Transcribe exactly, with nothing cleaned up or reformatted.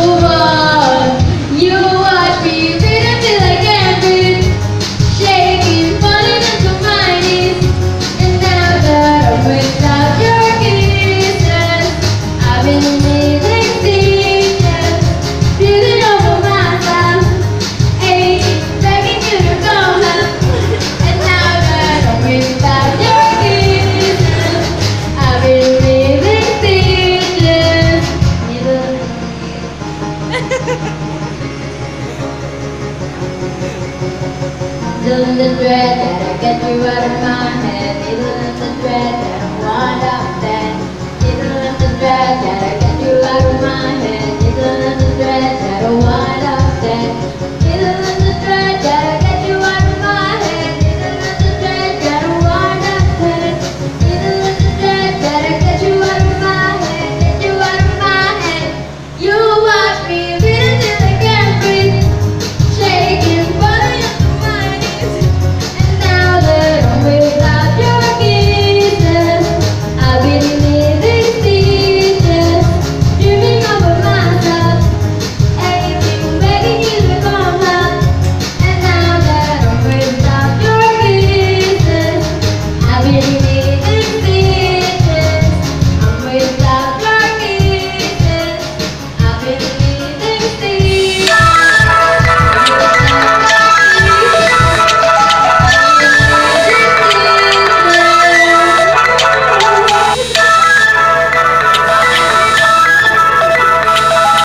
move on. You watch me breathe until I can't breathe, shaking, falling into my knees. And now that I'm without your kisses, I've been living stitches, breathing over myself, aching, begging you to come home. And now that I'm without your kisses, I've been living stitches. Doing the dread that I get you out of my head.